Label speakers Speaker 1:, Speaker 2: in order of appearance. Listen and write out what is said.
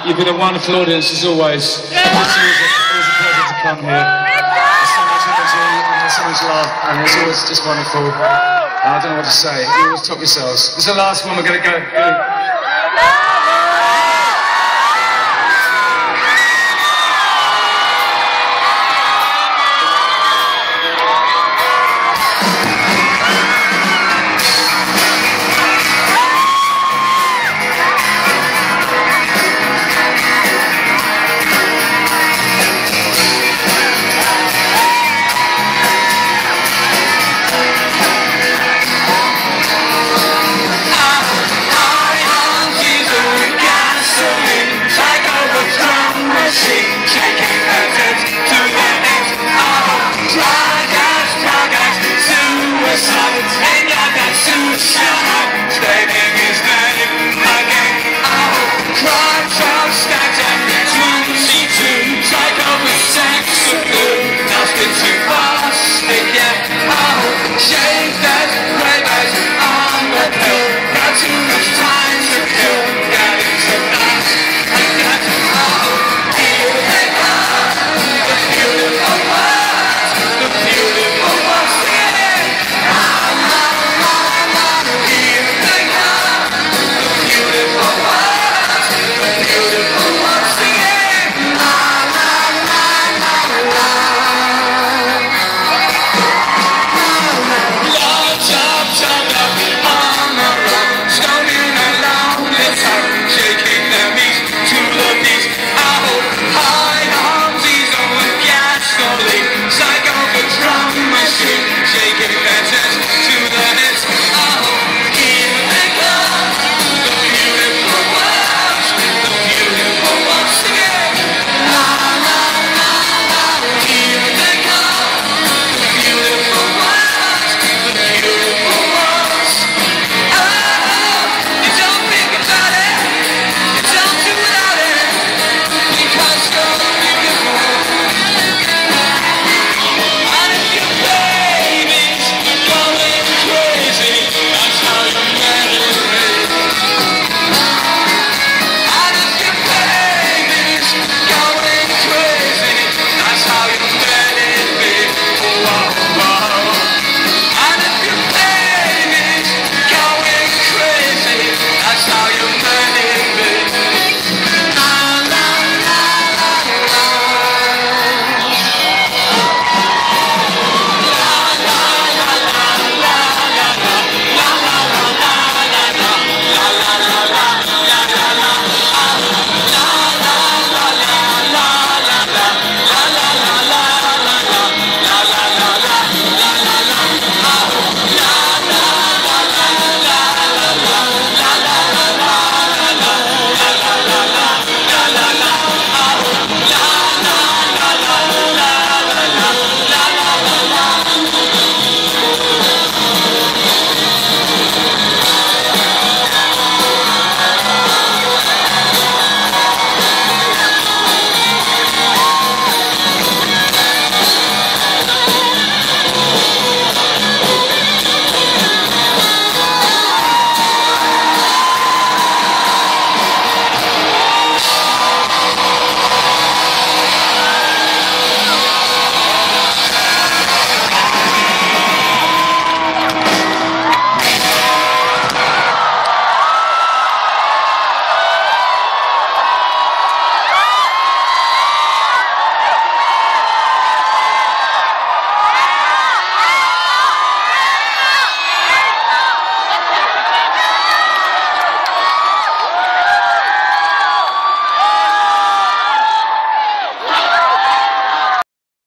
Speaker 1: You've been a wonderful audience as always. It's always a pleasure to come here. There's so much energy and there's so much love and it's always just wonderful. I don't know what to say. You always top yourselves. This is the last one we're going to go.